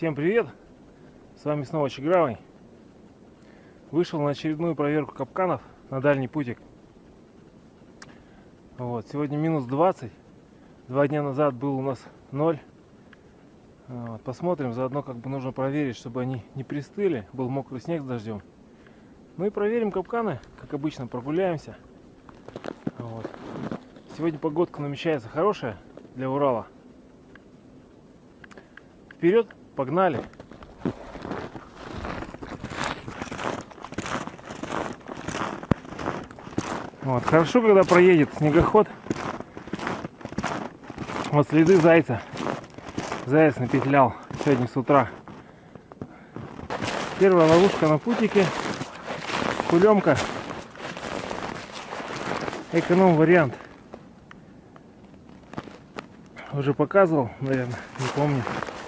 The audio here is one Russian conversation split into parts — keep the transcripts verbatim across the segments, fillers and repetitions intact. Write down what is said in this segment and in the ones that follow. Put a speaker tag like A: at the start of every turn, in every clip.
A: Всем привет! С вами снова Чигравый. Вышел на очередную проверку капканов на дальний путик. Вот, сегодня минус двадцать. Два дня назад был у нас ноль. Вот, посмотрим, заодно как бы нужно проверить, чтобы они не пристыли. Был мокрый снег с дождем. Ну и проверим капканы, как обычно, прогуляемся. Вот. Сегодня погодка намечается хорошая для Урала. Вперед, погнали! Вот, хорошо, когда проедет снегоход. Вот следы зайца. Заяц напетлял сегодня с утра. Первая ловушка на путике. Кулемка. Эконом вариант. Уже показывал, наверное, не помню.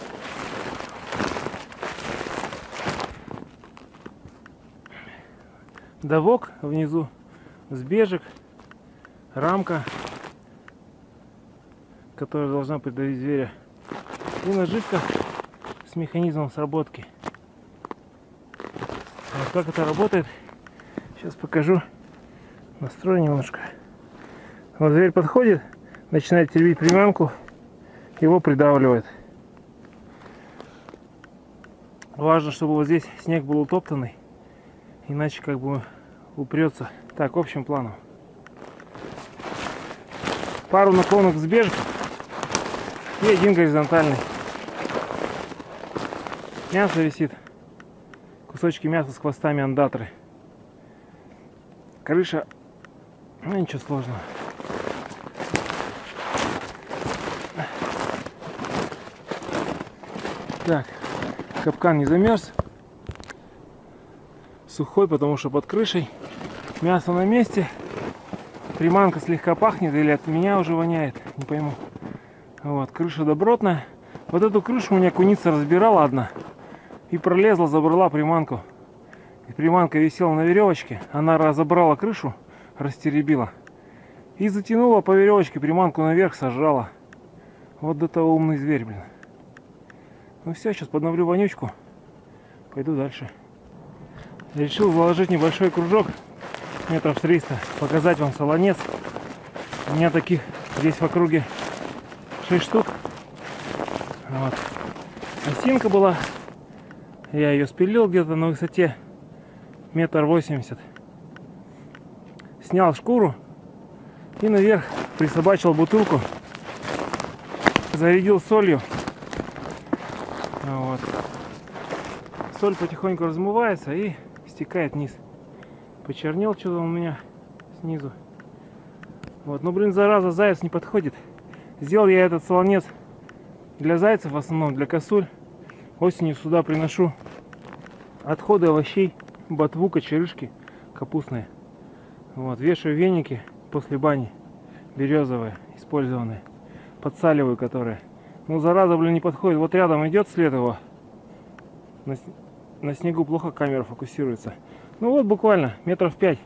A: Давок внизу, сбежек, рамка, которая должна придавить зверя, и наживка с механизмом сработки. Вот как это работает, сейчас покажу. Настрою немножко. Вот зверь подходит, начинает теребить приманку, его придавливает. Важно, чтобы вот здесь снег был утоптанный, иначе как бы упрется. Так, общим планом. Пару наклонок сбежек и один горизонтальный. Мясо висит. Кусочки мяса с хвостами андатры. Крыша. Ну ничего сложного. Так, капкан не замерз. Сухой, потому что под крышей. Мясо на месте. Приманка слегка пахнет или от меня уже воняет, не пойму. Вот, крыша добротная. Вот эту крышу у меня куница разбирала одна. И пролезла, забрала приманку. И приманка висела на веревочке. Она разобрала крышу, растеребила. И затянула по веревочке приманку наверх, сожрала. Вот до того умный зверь, блин. Ну все, сейчас подновлю вонючку. Пойду дальше. Решил заложить небольшой кружок. Метров триста. Показать вам солонец. У меня таких здесь в округе шесть штук. Вот. Осинка была. Я ее спилил где-то на высоте метр восемьдесят. Снял шкуру и наверх присобачил бутылку. Зарядил солью. Вот. Соль потихоньку размывается и стекает вниз. Почернел что-то у меня снизу. Вот, ну блин, зараза, заяц не подходит. Сделал я этот солонец для зайцев, в основном для косуль. Осенью сюда приношу отходы овощей, ботву, кочерышки капустные. Вот, вешаю веники после бани, березовые, использованные. Подсаливаю, которые. Ну, зараза, блин, не подходит. Вот рядом идет след его. На, на снегу плохо камера фокусируется. Ну вот буквально метров пять.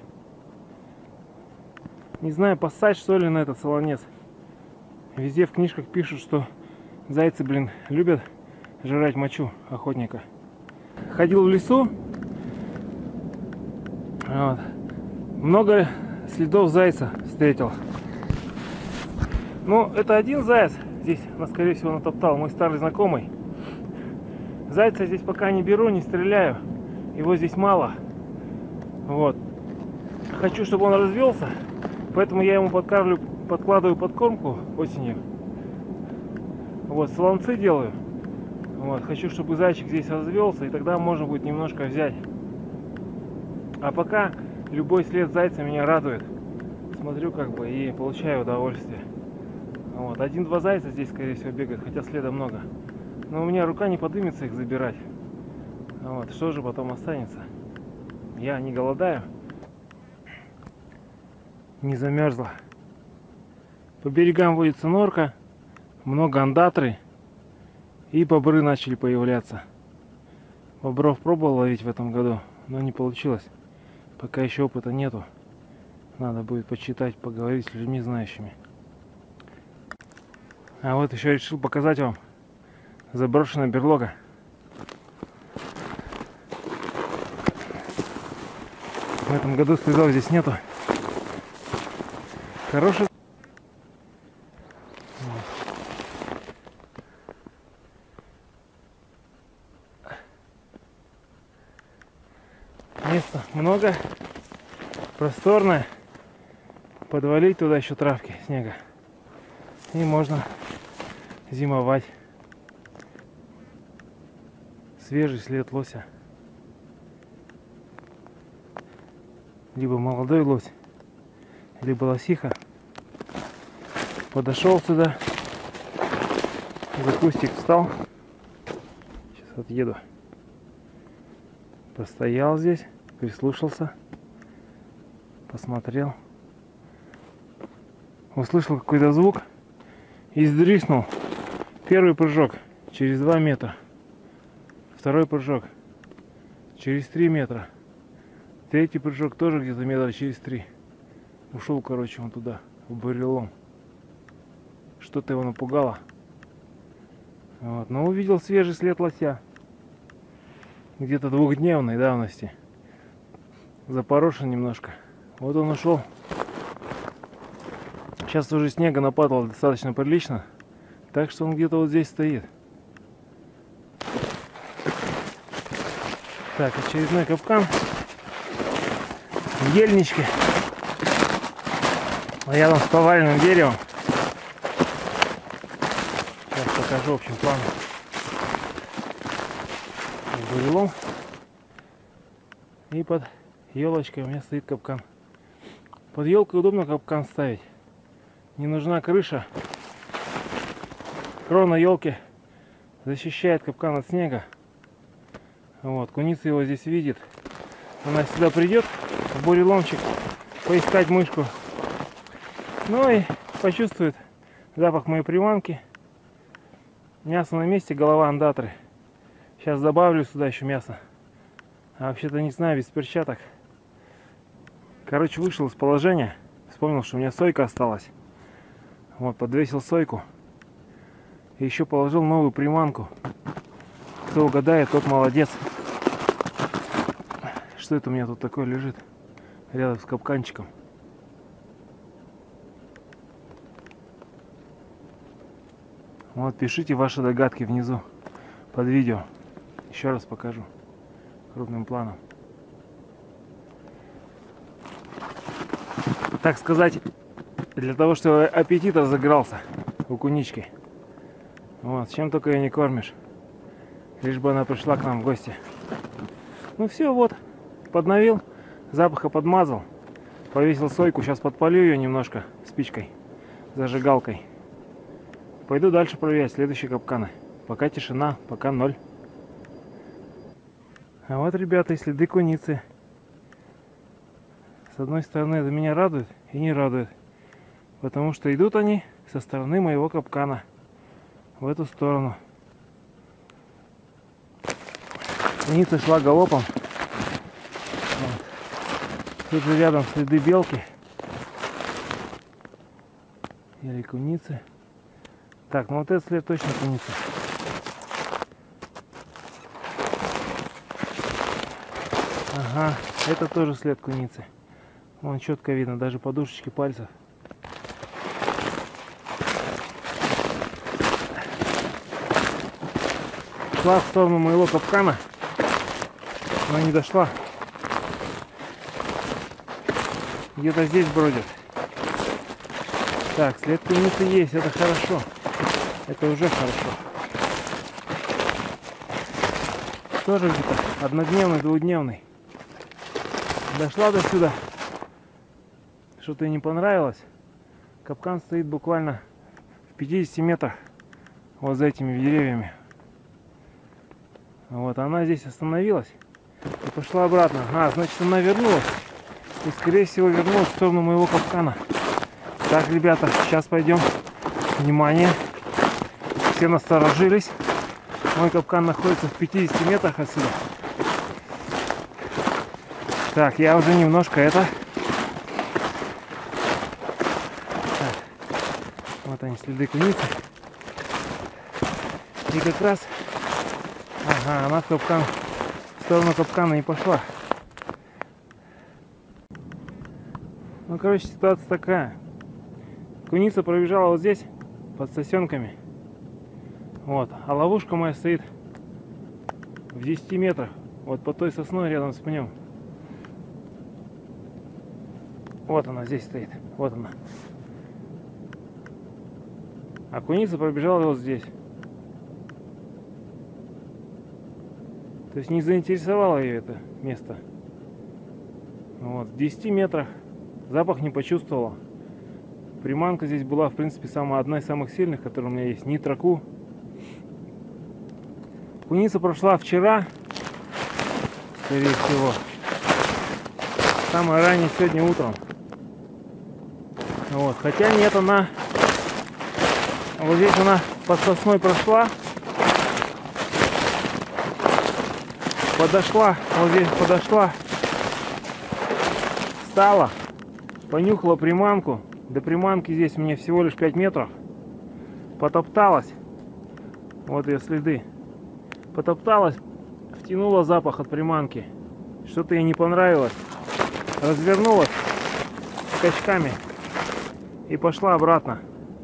A: Не знаю, поссать что ли на этот солонец. Везде в книжках пишут, что зайцы, блин, любят жрать мочу охотника. Ходил в лесу. Вот. Много следов зайца встретил. Ну, это один заяц. Здесь, скорее всего, натоптал мой старый знакомый. Зайца здесь пока не беру, не стреляю. Его здесь мало. Вот. Хочу, чтобы он развелся. Поэтому я ему подкармлю, подкладываю подкормку осенью. Вот, солонцы делаю. Вот, хочу, чтобы зайчик здесь развелся, и тогда можно будет немножко взять. А пока любой след зайца меня радует. Смотрю как бы и получаю удовольствие. Вот, один-два зайца здесь, скорее всего, бегают, хотя следа много. Но у меня рука не подымется их забирать. Вот, что же потом останется? Я не голодаю. Не замерзла. По берегам водится норка. Много андатры. И бобры начали появляться. Бобров пробовал ловить в этом году, но не получилось. Пока еще опыта нету. Надо будет почитать, поговорить с людьми знающими. А вот еще решил показать вам заброшенная берлога. В этом году следов здесь нету. Хороший. Места много, просторное. Подвалить туда еще травки, снега. И можно зимовать. Свежий след лося. Либо молодой лось, либо лосиха. Подошел сюда, за кустик встал. Сейчас отъеду. Постоял здесь, прислушался, посмотрел. Услышал какой-то звук и сдриснул. Первый прыжок через два метра. Второй прыжок через три метра. Третий прыжок тоже где-то метра через три. Ушел, короче, он туда, в бурелом. Что-то его напугало. Вот. Но увидел свежий след лося. Где-то двухдневной давности. Запорошен немножко. Вот он ушел. Сейчас уже снега нападало достаточно прилично. Так что он где-то вот здесь стоит. Так, очередной капкан. В ельничке. Рядом с поваленным деревом. Сейчас покажу общим планом. Бурелом. И под елочкой у меня стоит капкан. Под елкой удобно капкан ставить. Не нужна крыша. Крона елки защищает капкан от снега. Вот, куница его здесь видит. Она сюда придет, в буреломчик, поискать мышку. Ну и почувствует запах моей приманки. Мясо на месте, голова андатры. Сейчас добавлю сюда еще мясо. А вообще-то не знаю, без перчаток. Короче, вышел из положения. Вспомнил, что у меня сойка осталась. Вот, подвесил сойку. И еще положил новую приманку. Кто угадает, тот молодец. Что это у меня тут такое лежит? Рядом с капканчиком. Вот, пишите ваши догадки внизу под видео. Еще раз покажу крупным планом. Так сказать, для того, чтобы аппетит разыгрался у кунички. Вот, чем только ее не кормишь. Лишь бы она пришла к нам в гости. Ну все, вот, подновил, запаха подмазал, повесил сойку. Сейчас подпалю ее немножко спичкой, зажигалкой. Пойду дальше проверять следующие капканы. Пока тишина, пока ноль. А вот, ребята, и следы куницы. С одной стороны, это меня радует и не радует. Потому что идут они со стороны моего капкана. В эту сторону. Куница шла галопом. Вот. Тут же рядом следы белки. Или куницы. Так, ну вот этот след точно куница. Ага, это тоже след куницы. Вон четко видно, даже подушечки пальцев. Шла в сторону моего капкана, но не дошла. Где-то здесь бродит. Так, след куницы есть, это хорошо. Это уже хорошо. Тоже где-то однодневный, двухдневный. Дошла до сюда. Что-то ей не понравилось. Капкан стоит буквально в пятидесяти метрах вот за этими деревьями. Вот она здесь остановилась и пошла обратно. А, значит, она вернулась. И, скорее всего, вернулась в сторону моего капкана. Так, ребята, сейчас пойдем. Внимание. Все насторожились. Мой капкан находится в пятидесяти метрах отсюда. Так, я уже немножко это... Так. Вот они, следы куницы. И как раз... Ага, она в капкан... В сторону капкана не пошла. Ну, короче, ситуация такая. Куница пробежала вот здесь, под сосенками. Вот. А ловушка моя стоит в десяти метрах. Вот под той сосной рядом с пнем. Вот она здесь стоит. Вот она. А куница пробежала вот здесь. То есть не заинтересовало ее это место. Вот. В десяти метрах. Запах не почувствовала. Приманка здесь была, в принципе, самая, одна из самых сильных, которая у меня есть. Нитроку. Куница прошла вчера, скорее всего. Самое раннее сегодня утром. Вот. Хотя нет, она... Вот здесь она под сосной прошла. Подошла. Вот здесь подошла. Встала. Понюхала приманку. До приманки здесь мне всего лишь пять метров. Потопталась. Вот ее следы. Потопталась. Втянула запах от приманки. Что-то ей не понравилось. Развернулась скачками. И пошла обратно.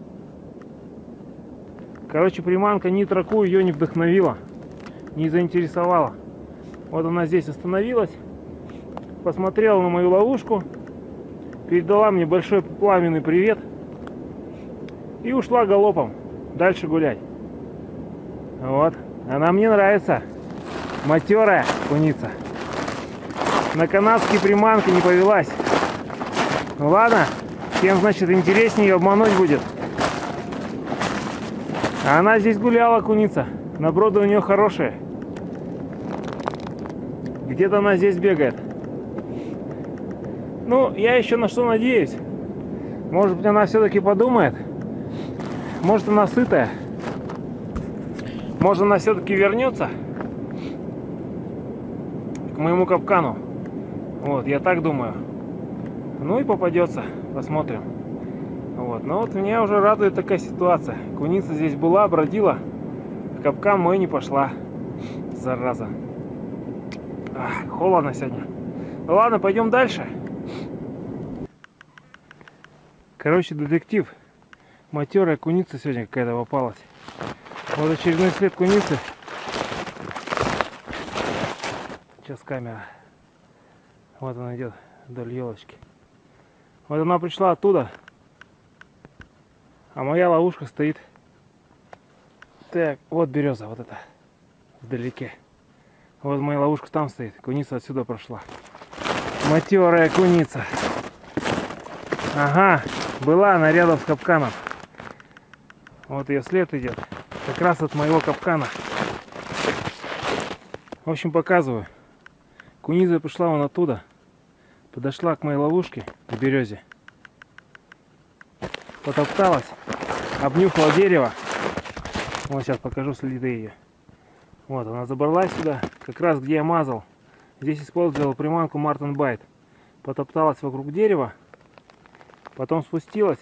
A: Короче, приманка нитроку ее не вдохновила. Не заинтересовала. Вот она здесь остановилась. Посмотрела на мою ловушку. Передала мне большой пламенный привет. И ушла галопом. Дальше гулять. Вот. Она мне нравится. Матерая куница. На канадские приманки не повелась. Ну ладно. Тем, значит, интереснее ее обмануть будет. А она здесь гуляла, куница. Наброды у нее хорошие. Где-то она здесь бегает. Ну, я еще на что надеюсь. Может быть, она все-таки подумает. Может, она сытая. Может, она все-таки вернется к моему капкану. Вот, я так думаю. Ну и попадется. Посмотрим. Вот. Но вот меня уже радует такая ситуация. Куница здесь была, бродила. В капкан мой не пошла. Зараза. Ах, холодно сегодня. Ну ладно, пойдем дальше. Короче, детектив. Матерая куница сегодня какая-то попалась. Вот очередной след куницы. Сейчас камера. Вот она идет вдоль елочки. Вот она пришла оттуда. А моя ловушка стоит. Так, вот береза, вот это. Вдалеке. Вот моя ловушка там стоит. Куница отсюда прошла. Матерая куница. Ага, была она рядом с капканом. Вот ее след идет. Как раз от моего капкана. В общем, показываю. Куница пришла вон оттуда. Подошла к моей ловушке, к березе. Потопталась. Обнюхала дерево. Вот сейчас покажу следы ее. Вот, она забралась сюда. Как раз где я мазал. Здесь использовал приманку Marten Bite. Потопталась вокруг дерева. Потом спустилась.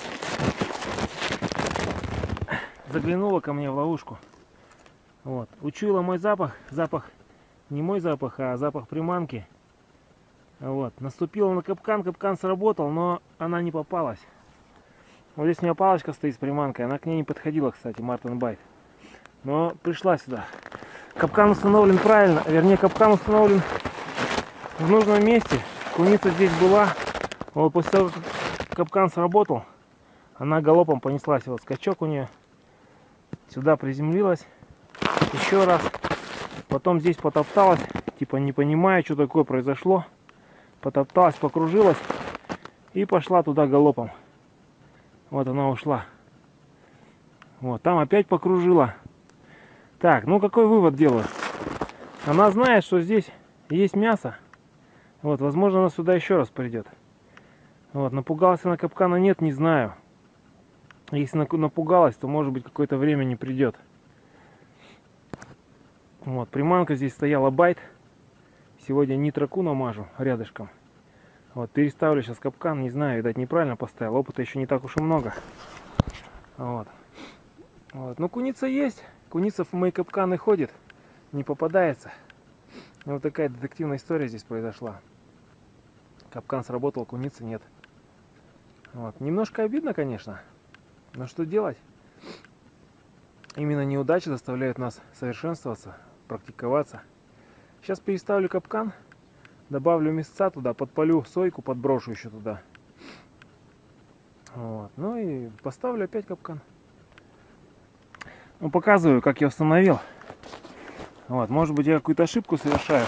A: Заглянула ко мне в ловушку. Вот. Учуяла мой запах. Запах, не мой запах, а запах приманки. Вот. Наступила на капкан. Капкан сработал, но она не попалась. Вот здесь у меня палочка стоит с приманкой. Она к ней не подходила, кстати, Marten Bite. Но пришла сюда. Капкан установлен правильно. Вернее, капкан установлен в нужном месте. Куница здесь была. Вот после того, как капкан сработал, она галопом понеслась. Вот скачок у нее. Сюда приземлилась. Еще раз. Потом здесь потопталась. Типа не понимая, что такое произошло. Потопталась, покружилась. И пошла туда галопом. Вот она ушла. Вот, там опять покружила. Так, ну какой вывод делаю? Она знает, что здесь есть мясо. Вот, возможно, она сюда еще раз придет. Вот, напугалась она капкана, нет, не знаю. Если напугалась, то может быть какое-то время не придет. Вот, приманка здесь стояла байт. Сегодня нитроку намажу рядышком. Вот, переставлю сейчас капкан, не знаю, видать, неправильно поставил. Опыта еще не так уж и много. Вот. Вот. Ну, куница есть. Куница в мои капканы ходит. Не попадается. Вот такая детективная история здесь произошла. Капкан сработал, куницы нет. Вот. Немножко обидно, конечно, но что делать? Именно неудачи заставляют нас совершенствоваться, практиковаться. Сейчас переставлю капкан, добавлю мясца туда, подпалю сойку, подброшу еще туда. Вот. Ну и поставлю опять капкан. Ну, показываю, как я установил. Вот. Может быть, я какую-то ошибку совершаю.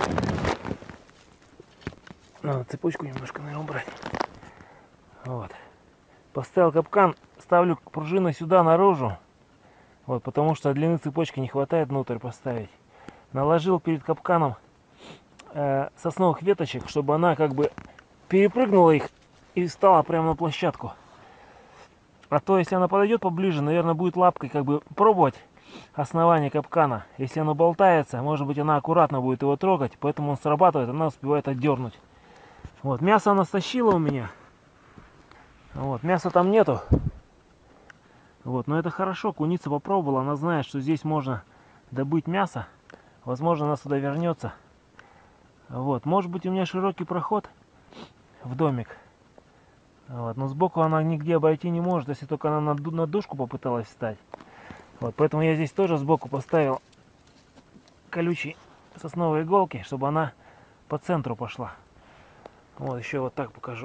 A: Надо цепочку немножко, наверное, убрать. Вот. Поставил капкан, ставлю пружину сюда наружу. Вот, потому что длины цепочки не хватает внутрь поставить. Наложил перед капканом э, сосновых веточек, чтобы она как бы перепрыгнула их и встала прямо на площадку. А то, если она подойдет поближе, наверное, будет лапкой как бы пробовать основание капкана. Если оно болтается, может быть, она аккуратно будет его трогать, поэтому он срабатывает, она успевает отдернуть. Вот, мясо она стащила у меня. Вот, мяса там нету. Вот, но это хорошо, куница попробовала, она знает, что здесь можно добыть мясо. Возможно, она сюда вернется. Вот, может быть, у меня широкий проход в домик. Вот, но сбоку она нигде обойти не может, если только она на, на дужку попыталась встать. Вот, поэтому я здесь тоже сбоку поставил колючие сосновые иголки, чтобы она по центру пошла. Вот, еще вот так покажу.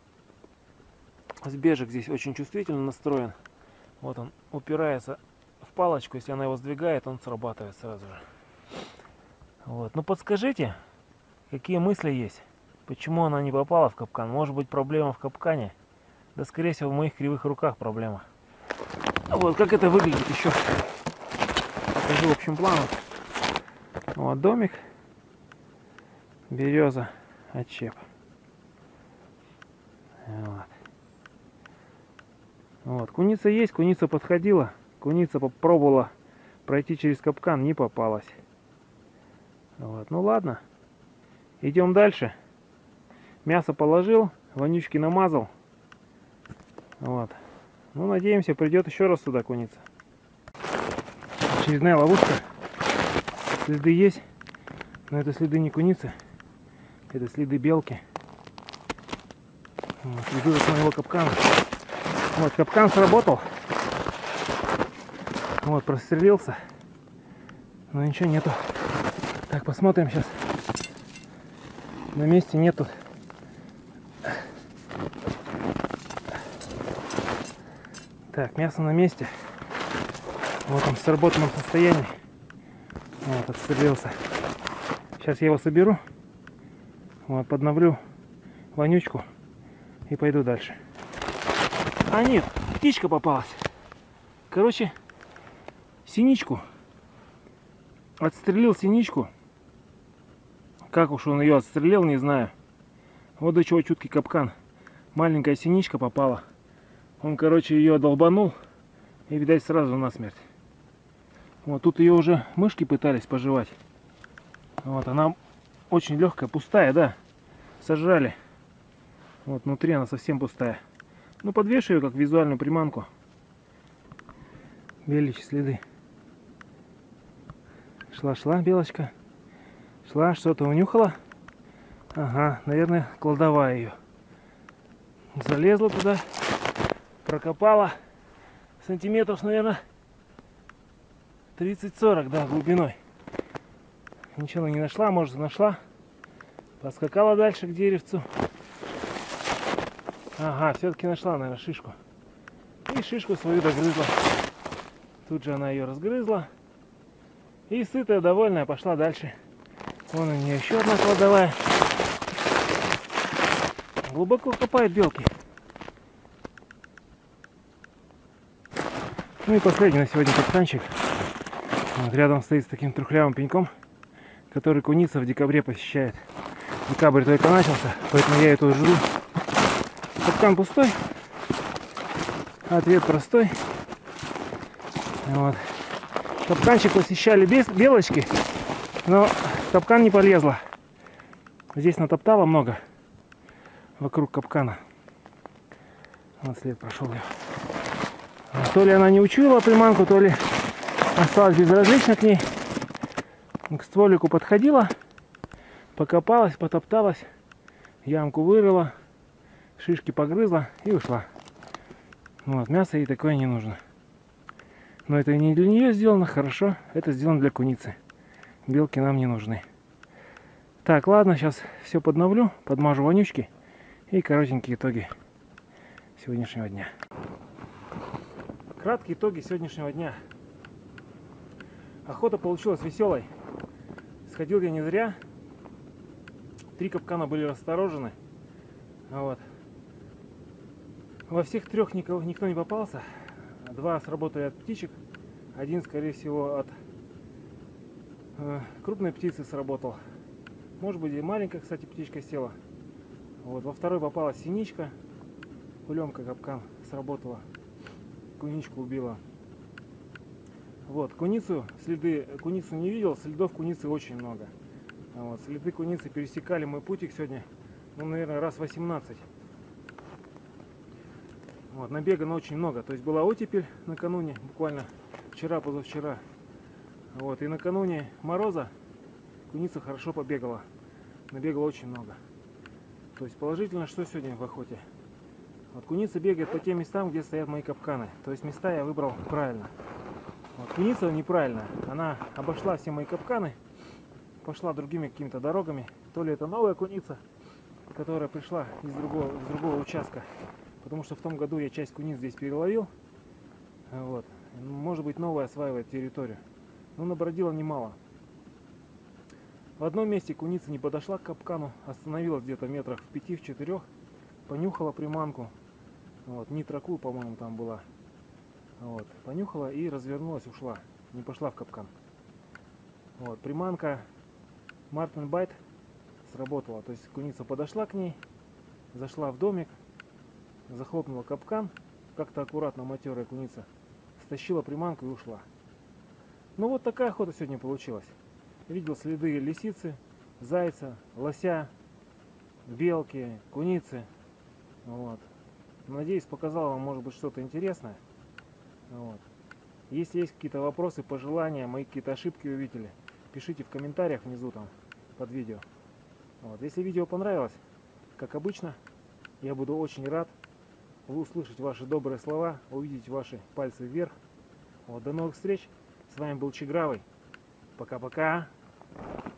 A: Сбежек здесь очень чувствительно настроен. Вот он упирается в палочку, если она его сдвигает, он срабатывает сразу же. Вот, ну подскажите, какие мысли есть? Почему она не попала в капкан? Может быть, проблема в капкане? Да, скорее всего, в моих кривых руках проблема. Вот, как это выглядит еще. Покажу в общем планом. Вот домик. Береза, отчеп. Вот. Вот, куница есть, куница подходила. Куница попробовала пройти через капкан, не попалась. Вот, ну ладно. Идем дальше. Мясо положил, вонючки намазал. Вот. Ну, надеемся, придет еще раз сюда куница. Очередная ловушка. Следы есть, но это следы не куницы. Это следы белки. Вот, следы от моего капкана. Вот, капкан сработал. Вот, прострелился. Но ничего нету. Так, посмотрим сейчас. На месте нету. Так, мясо на месте. Вот он в сработанном состоянии. Вот, отстрелился. Сейчас я его соберу. Вот, подновлю вонючку и пойду дальше. А нет, птичка попалась. Короче, синичку. Отстрелил синичку. Как уж он ее отстрелил, не знаю. Вот до чего чуткий капкан. Маленькая синичка попала. Он, короче, ее долбанул. И, видать, сразу насмерть. Вот тут ее уже мышки пытались пожевать. Вот она очень легкая, пустая, да. Сожрали. Вот внутри она совсем пустая. Ну, подвешу ее как визуальную приманку. Беличьи следы. Шла-шла белочка. Шла, что-то унюхала. Ага, наверное, кладовая ее. Залезла туда. Прокопала. Сантиметров, наверное, тридцать-сорок, да, глубиной. Ничего не нашла, может, нашла. Поскакала дальше к деревцу. Ага, все-таки нашла, наверное, шишку. И шишку свою догрызла. Тут же она ее разгрызла. И сытая, довольная, пошла дальше. Вон у нее еще одна кладовая. Глубоко копают белки. Ну и последний на сегодня капканчик. Вот рядом стоит с таким трухлявым пеньком, который куница в декабре посещает. Декабрь только начался, поэтому я ее тут жду. Капкан пустой. Ответ простой. Вот. Капканчик посещали без белочки, но в капкан не полезла. Здесь натоптала много вокруг капкана. Вот след прошел ее. То ли она не учуяла приманку, то ли осталась безразлична к ней. К стволику подходила, покопалась, потопталась, ямку вырыла, шишки погрызла и ушла. Вот, мясо ей такое не нужно. Но это не для нее сделано, хорошо. Это сделано для куницы. Белки нам не нужны. Так, ладно, сейчас все подновлю, подмажу вонючки и коротенькие итоги сегодняшнего дня. Краткие итоги сегодняшнего дня. Охота получилась веселой. Сходил я не зря. Три капкана были расторожены. Вот. Во всех трех никого, никто не попался. Два сработали от птичек. Один, скорее всего, от э, крупной птицы сработал. Может быть, и маленькая, кстати, птичка села. Вот. Во второй попалась синичка. Кулемка капкан сработала. Куничку убила. Вот, куницу, следы, куницу не видел, следов куницы очень много. Вот, следы куницы пересекали мой путик сегодня, ну, наверное, раз восемнадцать. Вот, набегано очень много. То есть была оттепель накануне, буквально вчера-позавчера. Вот, и накануне мороза куница хорошо побегала. Набегала очень много. То есть положительно, что сегодня в охоте? Вот, куница бегает по тем местам, где стоят мои капканы. То есть места я выбрал правильно. Вот, куница неправильно. Она обошла все мои капканы, пошла другими какими-то дорогами. То ли это новая куница, которая пришла из другого, из другого участка. Потому что в том году я часть куниц здесь переловил. Вот. Может быть, новая осваивает территорию. Но набродила немало. В одном месте куница не подошла к капкану, остановилась где-то метрах в пяти-четырех, понюхала приманку. Вот. Нитракул, по-моему, там была. Вот. Понюхала и развернулась, ушла. Не пошла в капкан. Вот. Приманка Marten Bite сработала. То есть куница подошла к ней, зашла в домик, захлопнула капкан, как-то аккуратно матерая куница стащила приманку и ушла. Ну вот такая охота сегодня получилась. Видел следы лисицы, зайца, лося, белки, куницы. Вот. Надеюсь, показал вам, может быть, что-то интересное. Вот. Если есть какие-то вопросы, пожелания, мои какие-то ошибки увидели, пишите в комментариях внизу там под видео. Вот. Если видео понравилось, как обычно, я буду очень рад услышать ваши добрые слова, увидеть ваши пальцы вверх. Вот. До новых встреч. С вами был Чигравый. Пока-пока.